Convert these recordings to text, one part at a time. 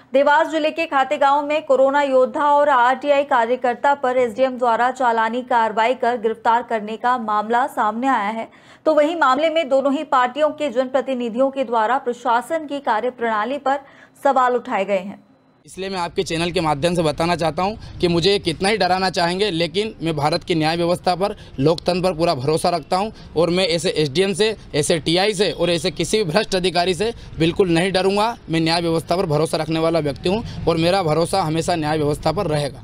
देवास जिले के खातेगांव में कोरोना योद्धा और आरटीआई कार्यकर्ता पर एसडीएम द्वारा चालानी कार्रवाई कर गिरफ्तार करने का मामला सामने आया है। तो वहीं मामले में दोनों ही पार्टियों के जनप्रतिनिधियों के द्वारा प्रशासन की कार्यप्रणाली पर सवाल उठाए गए हैं। इसलिए मैं आपके चैनल के माध्यम से बताना चाहता हूं कि मुझे कितना ही डराना चाहेंगे, लेकिन मैं भारत की न्याय व्यवस्था पर, लोकतंत्र पर पूरा भरोसा रखता हूं और मैं ऐसे एसडीएम से, ऐसे टीआई से और ऐसे किसी भी भ्रष्ट अधिकारी से बिल्कुल नहीं डरूंगा। मैं न्याय व्यवस्था पर भरोसा रखने वाला व्यक्ति हूं और मेरा भरोसा हमेशा न्याय व्यवस्था पर रहेगा।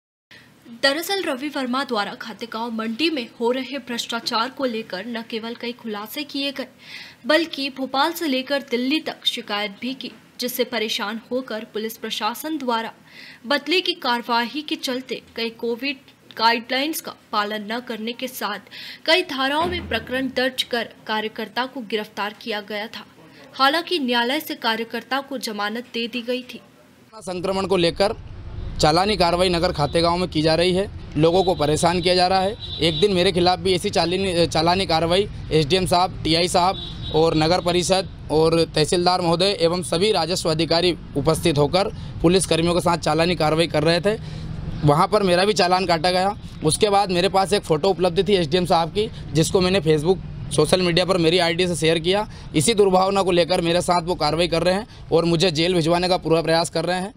दरअसल रवि वर्मा द्वारा खातेगांव मंडी में हो रहे भ्रष्टाचार को लेकर न केवल कई खुलासे किए गए, बल्कि भोपाल से लेकर दिल्ली तक शिकायत भी की, जिससे परेशान होकर पुलिस प्रशासन द्वारा बदले की कार्यवाही के चलते कई कोविड गाइडलाइंस का पालन न करने के साथ कई धाराओं में प्रकरण दर्ज कर कार्यकर्ता को गिरफ्तार किया गया था। हालांकि न्यायालय से कार्यकर्ता को जमानत दे दी गई थी। संक्रमण को लेकर चालानी कार्रवाई नगर खातेगांव में की जा रही है, लोगों को परेशान किया जा रहा है। एक दिन मेरे खिलाफ भी ऐसी चालानी कार्रवाई एसडीएम साहब, टीआई साहब और नगर परिषद और तहसीलदार महोदय एवं सभी राजस्व अधिकारी उपस्थित होकर पुलिस कर्मियों के साथ चालानी कार्रवाई कर रहे थे। वहां पर मेरा भी चालान काटा गया। उसके बाद मेरे पास एक फ़ोटो उपलब्ध थी एसडीएम साहब की, जिसको मैंने फेसबुक सोशल मीडिया पर मेरी आईडी से शेयर किया। इसी दुर्भावना को लेकर मेरे साथ वो कार्रवाई कर रहे हैं और मुझे जेल भिजवाने का पूरा प्रयास कर रहे हैं।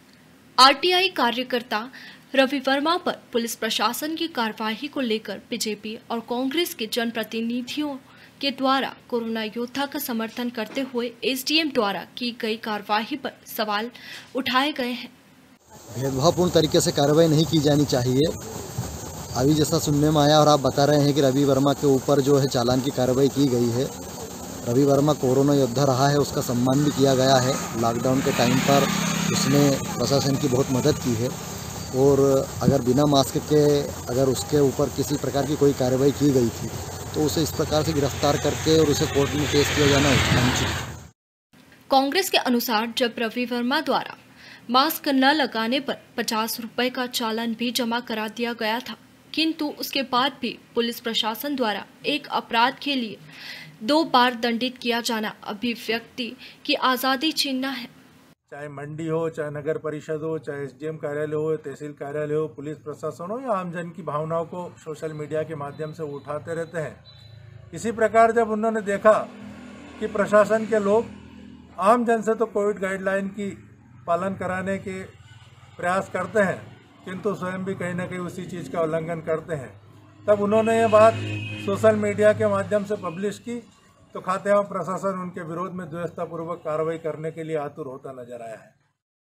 आरटीआई कार्यकर्ता रवि वर्मा पर पुलिस प्रशासन की कार्यवाही को लेकर बीजेपी और कांग्रेस के जनप्रतिनिधियों के द्वारा कोरोना योद्धा का समर्थन करते हुए एसडीएम द्वारा की गई कार्यवाही पर सवाल उठाए गए हैं। भेदभावपूर्ण तरीके से कार्रवाई नहीं की जानी चाहिए। अभी जैसा सुनने में आया और आप बता रहे हैं कि रवि वर्मा के ऊपर जो है चालान की कार्रवाई की गई है। रवि वर्मा कोरोना योद्धा रहा है, उसका सम्मान भी किया गया है। लॉकडाउन के टाइम पर उसने प्रशासन की बहुत मदद की है और अगर बिना मास्क के अगर उसके ऊपर किसी प्रकार की कोई कार्रवाई की गई थी तो उसे इस प्रकार से गिरफ्तार करके और उसे कोर्ट में पेश किया जाना उचित है। कांग्रेस के अनुसार जब रवि वर्मा द्वारा मास्क न लगाने पर 50 रुपए का चालान भी जमा करा दिया गया था, किंतु उसके बाद भी पुलिस प्रशासन द्वारा एक अपराध के लिए 2 बार दंडित किया जाना अभिव्यक्ति की आज़ादी छीनना है। चाहे मंडी हो, चाहे नगर परिषद हो, चाहे एसडीएम कार्यालय हो, तहसील कार्यालय हो, पुलिस प्रशासन हो या आमजन की भावनाओं को सोशल मीडिया के माध्यम से उठाते रहते हैं। इसी प्रकार जब उन्होंने देखा कि प्रशासन के लोग आमजन से तो कोविड गाइडलाइन की पालन कराने के प्रयास करते हैं, किंतु स्वयं भी कहीं ना कहीं उसी चीज़ का उल्लंघन करते हैं, तब उन्होंने ये बात सोशल मीडिया के माध्यम से पब्लिश की तो खातेगांव प्रशासन उनके विरोध में द्वेषतापूर्वक कार्रवाई करने के लिए आतुर होता नजर आया है।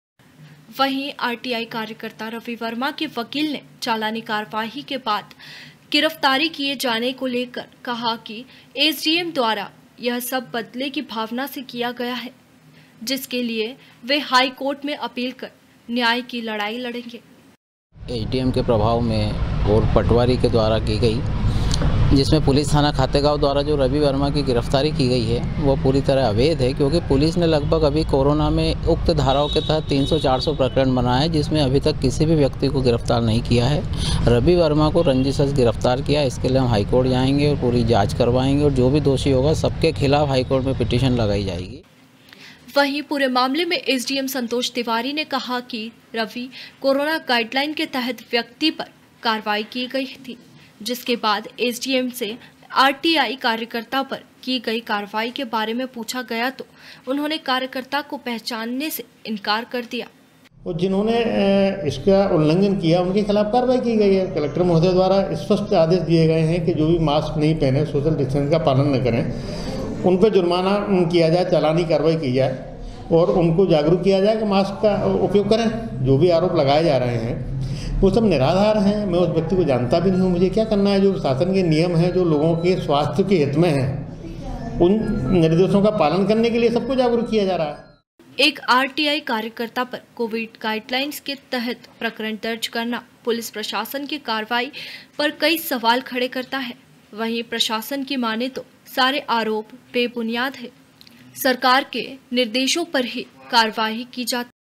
वहीं आरटीआई कार्यकर्ता रवि वर्मा के वकील ने चालानी कार्रवाई के बाद गिरफ्तारी किए जाने को लेकर कहा कि एसडीएम द्वारा यह सब बदले की भावना से किया गया है, जिसके लिए वे हाई कोर्ट में अपील कर न्याय की लड़ाई लड़ेंगे। एसडीएम के प्रभाव में और पटवारी के द्वारा की गई, जिसमें पुलिस थाना खातेगांव द्वारा जो रवि वर्मा की गिरफ्तारी की गई है वो पूरी तरह अवैध है, क्योंकि पुलिस ने लगभग अभी कोरोना में उक्त धाराओं के तहत 300-400 प्रकरण बनाए हैं, जिसमें अभी तक किसी भी व्यक्ति को गिरफ्तार नहीं किया है। रवि वर्मा को रंजिश गिरफ्तार किया, इसके लिए हम हाईकोर्ट जाएंगे और पूरी जाँच करवाएंगे और जो भी दोषी होगा सबके खिलाफ हाईकोर्ट में पिटीशन लगाई जाएगी। वहीं पूरे मामले में एसडीएम संतोष तिवारी ने कहा कि रवि कोरोना गाइडलाइन के तहत व्यक्ति पर कार्रवाई की गई थी, जिसके बाद एसडीएम से आरटीआई कार्यकर्ता पर की गई कार्रवाई के बारे में पूछा गया तो उन्होंने कार्यकर्ता को पहचानने से इनकार कर दिया। और जिन्होंने इसका उल्लंघन किया उनके खिलाफ कार्रवाई की गई है। कलेक्टर महोदय द्वारा स्पष्ट आदेश दिए गए हैं कि जो भी मास्क नहीं पहने, सोशल डिस्टेंस का पालन न करें, उन पर जुर्माना किया जाए, चालानी कार्रवाई की जाए और उनको जागरूक किया जाए कि मास्क का उपयोग करें। जो भी आरोप लगाए जा रहे हैं वो सब निराधार हैं। मैं उस व्यक्ति को जानता भी नहीं हूँ, मुझे क्या करना है। जो शासन के नियम हैं, जो लोगों के स्वास्थ्य के हित में हैं, उन निर्देशों का पालन करने के लिए सबको जागरूक किया जा रहा है। एक आरटीआई कार्यकर्ता पर कोविड गाइडलाइंस के तहत प्रकरण दर्ज करना पुलिस प्रशासन की कार्रवाई पर कई सवाल खड़े करता है। वहीं प्रशासन की माने तो सारे आरोप बेबुनियाद है। सरकार के निर्देशों पर ही कार्रवाई की जाती